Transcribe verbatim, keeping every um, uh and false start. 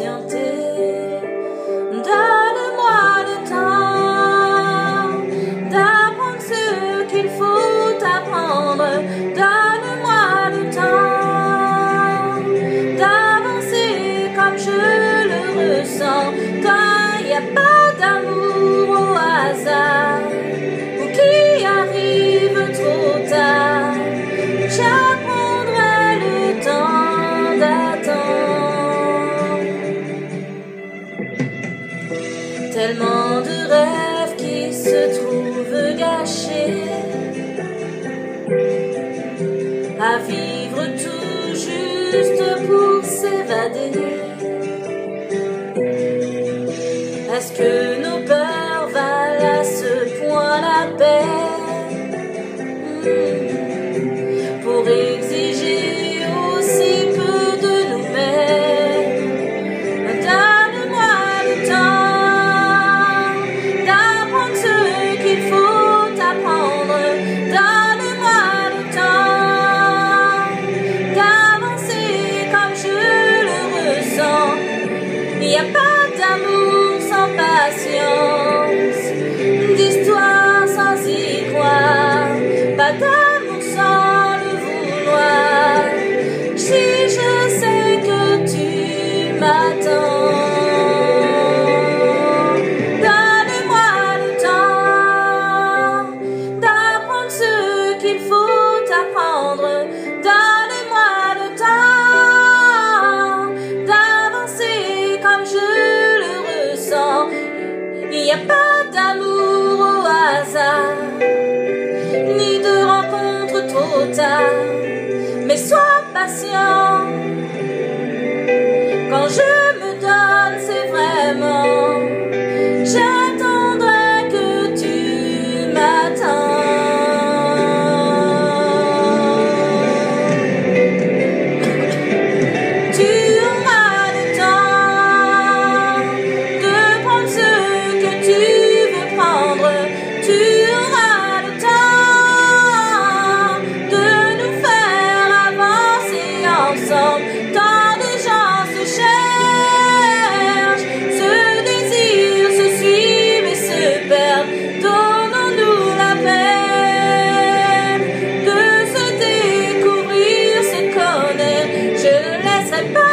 patienter. Donne-moi le temps d'apprendre ce qu'il faut apprendre. Donne-moi le temps d'avancer comme je le ressens. Quand il n'y a pas d'amour au hasard ou qui arrive trop tard, j'apprendrai le temps d'attendre. Tellement de rêves qui se trouvent gâchés à vivre tout juste pour s'évader. Est-ce que nos peurs valent à ce point la peine mmh. pour exiger aussi peu de nous-mêmes? Donne-moi le temps d'apprendre ce qu'il faut apprendre. Donne-moi le temps d'avancer comme je le ressens. Il n'y a pas d'amour sans patience, d'histoire sans y croire, pas d'amour sans le vouloir. Si je sais que tu m'attends, donne-moi le temps d'apprendre ce qu'il faut apprendre. Donne-moi le temps d'avancer comme je le ressens. Il n'y a pas d'amour au hasard, ni de rencontre trop tard, mais sois patient. Quand je me donne, c'est vraiment, j'attendrai que tu m'attends. Tu auras le temps de prendre ce que tu veux prendre. Tu auras le temps de nous faire avancer ensemble. Tant de gens se cherchent, se désirent, se suivent et se perdent. Donnons-nous la peine de se découvrir, se connaître. Je ne laisserai pas